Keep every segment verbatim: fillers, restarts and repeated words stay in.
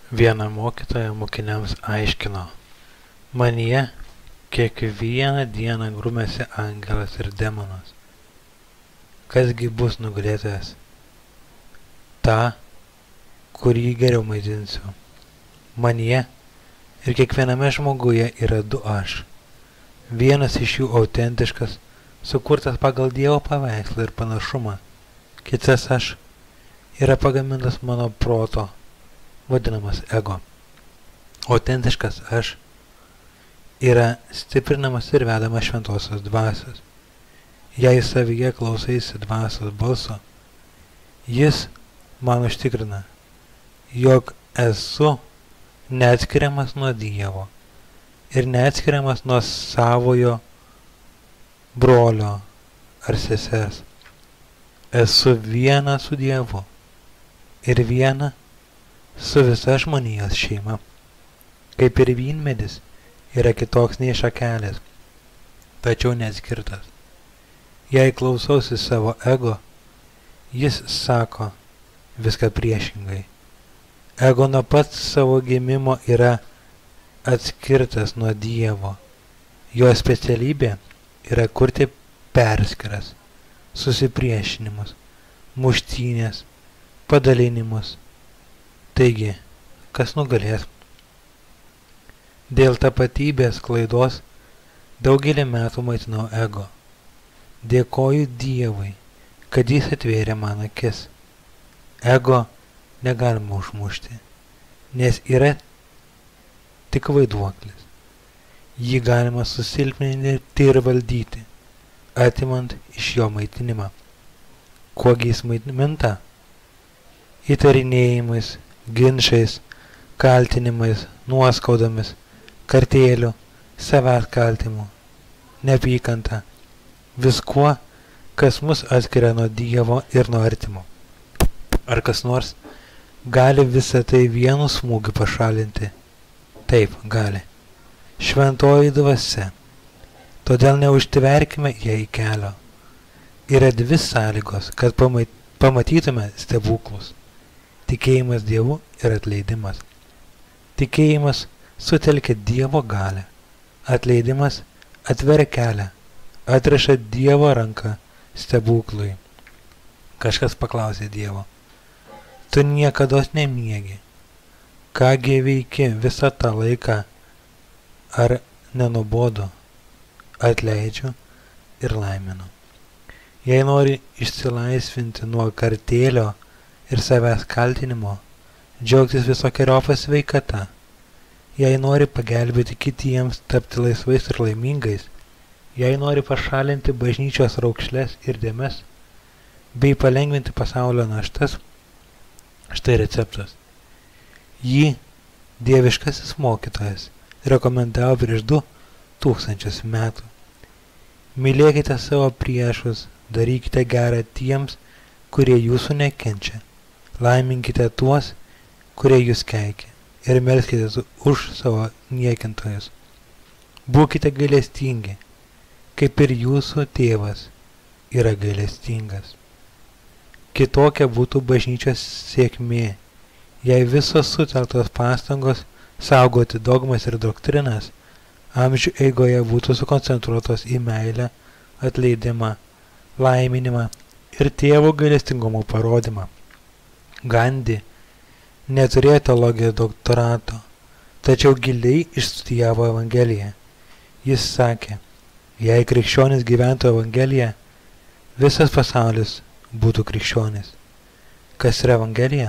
Viena mokytoja mokiniams aiškino: manyje kiekvieną dieną grumiasi angelas ir demonas. Kasgi bus nugalėtojas? Ta, kurį geriau maitinsiu. Manyje ir kiekviename žmoguje yra du aš. Vienas iš jų autentiškas, sukurtas pagal Dievo paveikslą ir panašumą. Kitas aš yra pagamintas mano proto, vadinamas ego. Autentiškas aš yra stiprinamas ir vedamas šventosios dvasios. Jei savyje klausaisi dvasios balso, jis man užtikrina, jog esu neatskiriamas nuo Dievo ir neatskiriamas nuo savojo brolio ar sesers. Esu viena su Dievu ir viena su visa žmonijos šeima. Kaip ir vynmedis yra kitoks nei šakelės, tačiau neatskirtas. Jei klausausi savo ego, jis sako viską priešingai. Ego nuo pat savo gimimo yra atskirtas nuo Dievo. Jo specialybė yra kurti perskiras, susipriešinimus, muštynės, padalinimus. Taigi, kas nugalės? Dėl tapatybės klaidos daugelį metų maitinau ego. Dėkoju Dievui, kad jis atvėrė man akis. Ego negalima užmušti, nes yra tik vaiduoklis. Jį galima susilpninti ir valdyti, atimant iš jo maitinimą. Kuogi jis maitinta? Įtarinėjimais, ginčais, kaltinimais, nuoskaudomis, kartėliu, savęs kaltimu, neapykanta, viskuo, kas mus atskiria nuo Dievo ir nuo artimo. Ar kas nors gali visą tai vienu smūgiu pašalinti? Taip, gali. Šventoji dvasia. Todėl neužtverkime jai kelio. Yra dvi sąlygos, kad pamatytume stebuklus. Tikėjimas Dievu ir atleidimas. Tikėjimas sutelkia Dievo galią. Atleidimas atveria kelią, atriša Dievo ranką stebuklui. Kažkas paklausė Dievo: tu niekados nemiegi. Kągi veiki visą tą laiką? Ar nenubodu? Atleidžiu ir laiminu. Jei nori išsilaisvinti nuo kartėlio ir savęs kaltinimo, džiaugtis visokeriopą sveikata, jei nori pagelbėti kitiems tapti laisvais ir laimingais, jei nori pašalinti bažnyčios raukšles ir dėmes, bei palengvinti pasaulio naštas, štai receptas. Jį dieviškasis mokytojas rekomendavo prieš du tūkstančius metų. Mylėkite savo priešus, darykite gerą tiems, kurie jūsų nekenčia, laiminkite tuos, kurie jūs keikia, ir melskite už savo niekintojus. Būkite gailestingi, kaip ir jūsų tėvas yra gailestingas. Kitokia būtų bažnyčios sėkmė, jei visos sutelktos pastangos saugoti dogmas ir doktrinas amžių eigoje būtų sukoncentruotos į meilę, atleidimą, laiminimą ir tėvo gailestingumo parodymą. Gandhi neturėjo teologijos doktorato, tačiau giliai išstudijavo Evangeliją. Jis sakė: jei krikščionis gyventų Evangeliją, visas pasaulis būtų krikščionis. Kas yra Evangelija?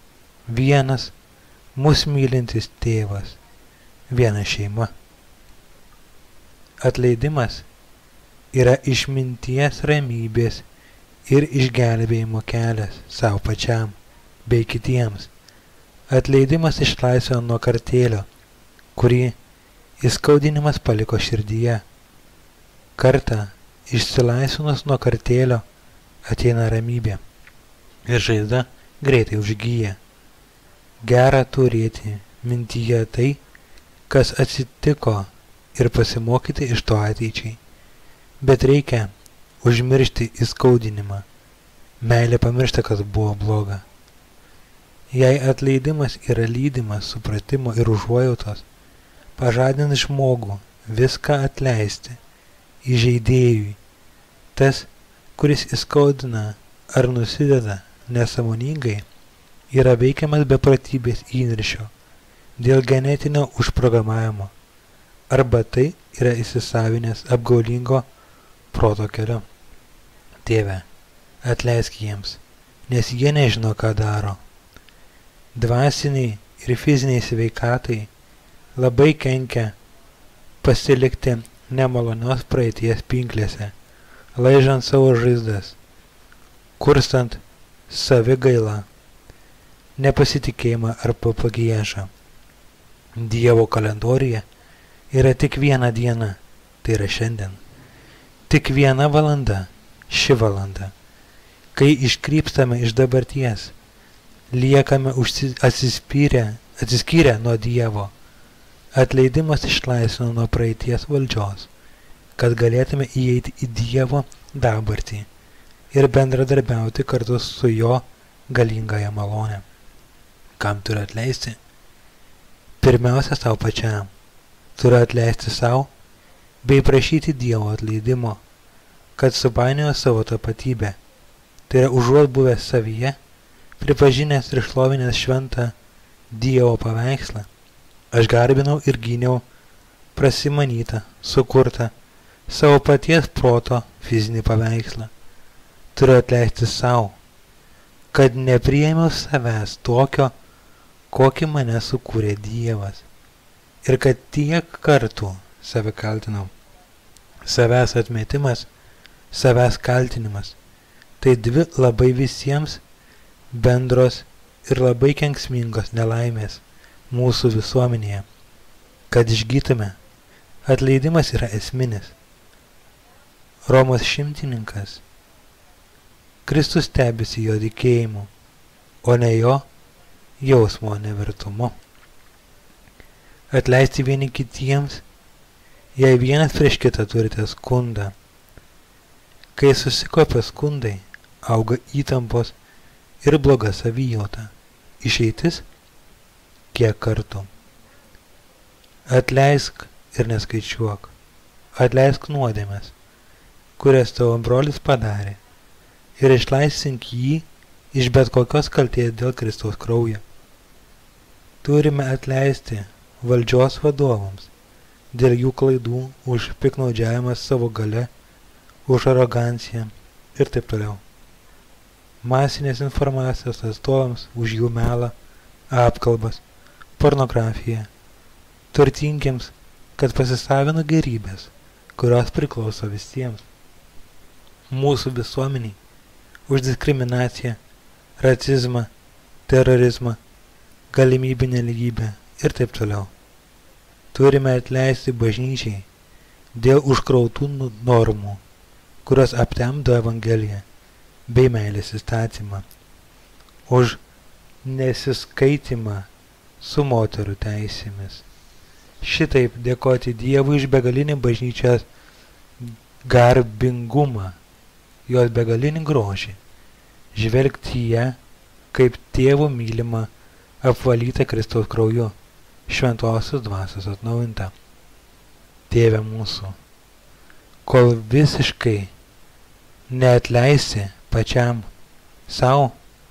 Vienas mus mylintis tėvas, viena šeima. Atleidimas yra išminties, ramybės ir išgelbėjimo kelias savo pačiam bei kitiems. Atleidimas išlaisvina nuo kartėlio, kurį įskaudinimas paliko širdyje. Kartą išsilaisvinus nuo kartėlio ateina ramybė ir žaizda greitai užgyja. Gera turėti mintyje tai, kas atsitiko, ir pasimokyti iš to ateičiai. Bet reikia užmiršti įskaudinimą. Meilė pamiršta, kas buvo bloga. Jei atleidimas yra lydimas supratimo ir užuojautos, pažadins žmogų viską atleisti įžeidėjui. Tas, kuris įskaudina ar nusideda nesąmoningai, yra veikiamas beprotybės įniršio dėl genetinio užprogramavimo, arba tai yra įsisavinęs apgaulingo proto keliu. Tėve, atleisk jiems, nes jie nežino, ką daro. Dvasiniai ir fiziniai sveikatai labai kenkia pasilikti nemalonios praeities pinklėse, laižant savo žaizdas, kurstant savigailą, nepasitikėjimą ar pagiežą. Dievo kalendoriuje yra tik viena diena, tai yra šiandien. Tik viena valanda, ši valanda. Kai iškrypstame iš dabarties, liekame atsispyrę, atsiskyrę nuo Dievo. Atleidimas išlaisvina nuo praeities valdžios, kad galėtume įeiti į Dievo dabartį ir bendradarbiauti kartu su jo galingąją malonę. Kam turiu atleisti? Pirmiausia, savo pačiam. Turiu atleisti savo bei prašyti Dievo atleidimo, kad supainiojo savo tapatybę. Tai yra užuot buvęs savyje, pripažinęs ir šlovinęs šventą Dievo paveikslą. Aš garbinau ir gyniau prasimanytą, sukurtą savo paties proto fizinį paveikslą. Turiu atleisti savo, kad nepriėmiau savęs tokio, kokį mane sukūrė Dievas, ir kad tiek kartų save kaltinau. Savęs atmetimas, savęs kaltinimas – tai dvi labai visiems bendros ir labai kenksmingos nelaimės mūsų visuomenėje. Kad išgytume, atleidimas yra esminis. Romos šimtininkas Kristus stebisi jo tikėjimu, o ne jo jausmo nevertumu. Atleisti vieni kitiems, jei vienas prieš kitą turite skundą. Kai susikopia skundai, auga įtampos ir bloga savijauta. Išeitis kiek kartų. Atleisk ir neskaičiuok. Atleisk nuodėmes, kurias tavo brolis padarė, ir išlaisvink jį iš bet kokios kaltės dėl Kristaus kraujo. Turime atleisti valdžios vadovams dėl jų klaidų, už piktnaudžiavimą savo galia, už aroganciją ir taip toliau. Masinės informacijos atstovams už jų melą, apkalbas, pornografiją, turtingiems, kad pasisavino gerybės, kurios priklauso visiems. Mūsų visuomeniai už diskriminaciją, racizmą, terorizmą, galimybių nelygybę ir taip toliau. Turime atleisti bažnyčiai dėl užkrautų normų, kurios aptemdo Evangeliją bei meilės įstatymą, už nesiskaitimą su moterų teisėmis. Šitaip dėkoti Dievui už begalinį bažnyčios garbingumą, jos begalinį grožį, žvelgti į ją kaip tėvo mylimą, apvalytą Kristaus krauju, šventosios dvasios atnaujintą. Tėve mūsų, kol visiškai neatleisi pačiam savo,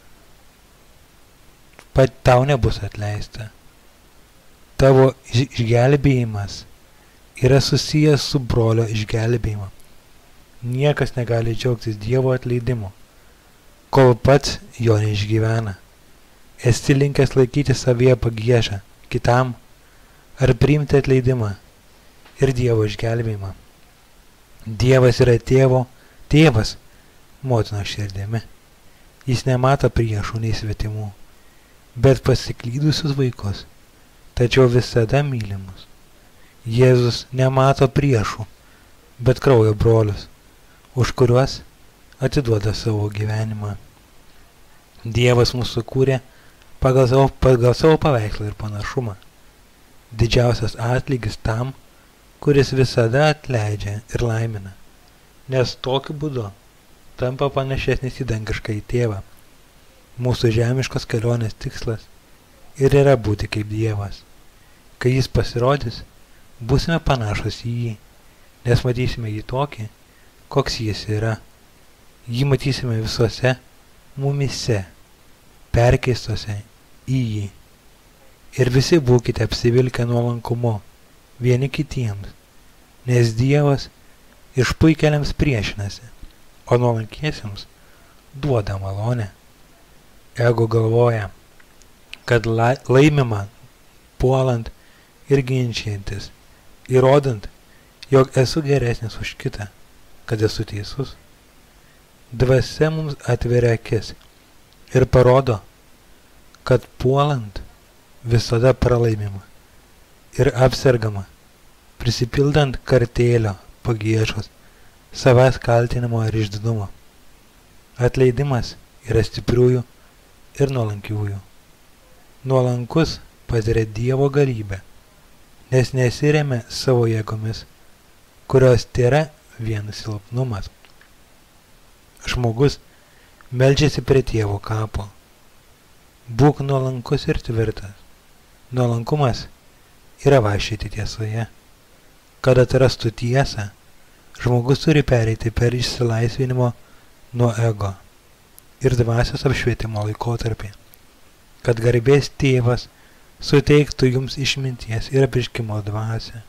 pat tau nebus atleista. Tavo išgelbėjimas yra susijęs su brolio išgelbėjimu. Niekas negali džiaugtis Dievo atleidimu, kol pats jo neišgyvena. Esi linkęs laikyti savyje pagiežą kitam ar priimti atleidimą ir Dievo išgelbėjimą. Dievas yra tėvo, tėvas motinos širdimi. Jis nemato priešų nei svetimų, bet pasiklydusius vaikus, tačiau visada mylimus. Jėzus nemato priešų, bet kraujo brolius, už kuriuos atiduoda savo gyvenimą. Dievas mūsų kūrė pagal savo, pagal savo paveikslą ir panašumą. Didžiausias atlygis tam, kuris visada atleidžia ir laimina, nes tokiu būdu tampa panašesnis į dangišką į tėvą. Mūsų žemiškos kelionės tikslas ir yra būti kaip Dievas. Kai jis pasirodys, būsime panašus į jį, nes matysime jį tokį, koks jis yra. Jį matysime visuose mumyse, perkeistose į jį. Ir visi būkite apsivilkę nuolankumu vieni kitiems, nes Dievas išpuikėliams priešinasi, o nuolankiesiems duoda malonę. Ego galvoja, kad la, laimima puolant ir ginčiantis, įrodant, jog esu geresnis už kitą, kad esu teisus. Dvasia mums atveria akis ir parodo, kad puolant visada pralaimima ir apsergama, prisipildant kartėlio, pagiežos, savęs kaltinimo ir išdidumo. Atleidimas yra stipriųjų ir nuolankiųjų. Nuolankus patiria Dievo galybę, nes nesiremia savo jėgomis, kurios tėra vien silpnumas. Žmogus meldžiasi prie Dievo kapo. Būk nuolankus ir tvirtas. Nuolankumas yra vaikščioti tiesoje. Kad atrastų tiesą, žmogus turi pereiti per išsilaisvinimo nuo ego ir dvasios apšvietimo laikotarpį, kad garbės Tėvas suteiktų jums išminties ir apreiškimo dvasią.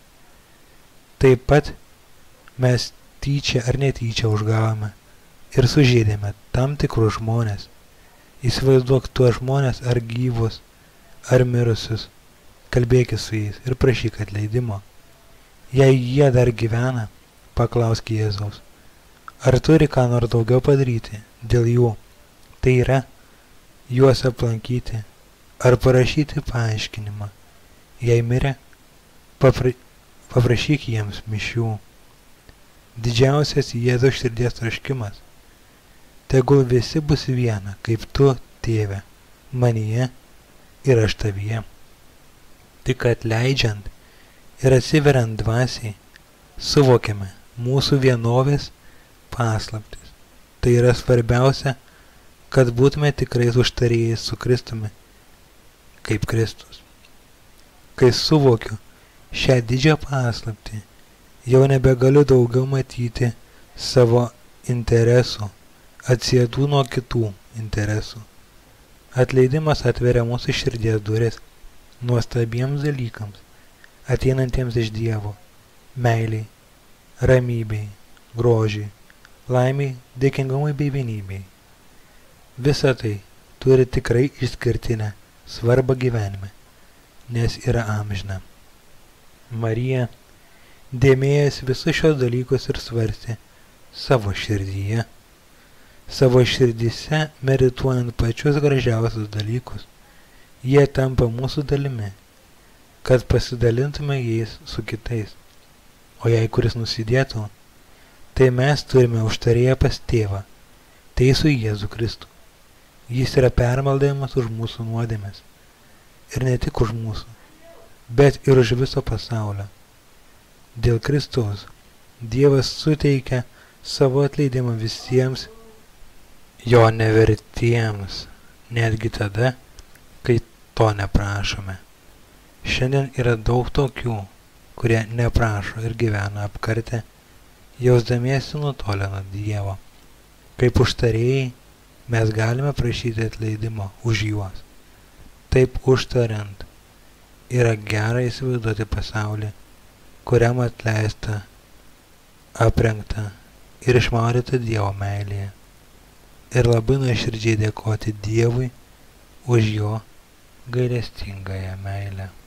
Taip pat mes tyčia ar netyčia užgavome ir sužeidėme tam tikrus žmonės. Įsivaizduok tuos žmonės ar gyvus, ar mirusius, kalbėkis su jais ir prašyk atleidimo. Jei jie dar gyvena, paklausk Jėzaus, ar turi ką nors daugiau padaryti dėl jų, tai yra, juos aplankyti ar parašyti paaiškinimą. Jei mirė, papra paprašyk jiems mišių. Didžiausias Jėzaus širdies troškimas, tegul visi bus viena, kaip tu, Tėve, manyje ir aš tavyje. Tik atleidžiant ir atsiveriant dvasiai, suvokiame mūsų vienovės paslaptis. Tai yra svarbiausia, kad būtume tikrais užtarėjais su Kristumi, kaip Kristus. Kai suvokiu šią didžią paslaptį, jau nebegaliu daugiau matyti savo interesų, atsietų nuo kitų interesų. Atleidimas atveria mūsų širdies duris nuostabiems dalykams, ateinantiems iš Dievo, meiliai, ramybei, grožiai, laimiai, dėkingumui bei vienybei. Visa tai turi tikrai išskirtinę svarbą gyvenime, nes yra amžina. Marija dėmėjęs visus šios dalykus ir svarstė savo širdyje. Savo širdyse medituojant pačius gražiausius dalykus, jie tampa mūsų dalimi, kad pasidalintume jais su kitais. O jei kuris nusidėtų, tai mes turime užtarėję pas Tėvą, teisų Jėzų Kristų. Jis yra permaldavimas už mūsų nuodėmes. Ir ne tik už mūsų, bet ir už viso pasaulio. Dėl Kristaus Dievas suteikia savo atleidimą visiems jo nevertiems, netgi tada, kai to neprašome. Šiandien yra daug tokių, kurie neprašo ir gyvena apkartę, jausdamiesi nutolę nuo Dievo. Kaip užtarėjai, mes galime prašyti atleidimo už juos. Taip užtariant, yra gera įsivaizduoti pasaulį, kuriam atleista, aprengta ir išmaudyta Dievo meilėje. Ir labai nuoširdžiai dėkoti Dievui už jo gailestingąją meilę.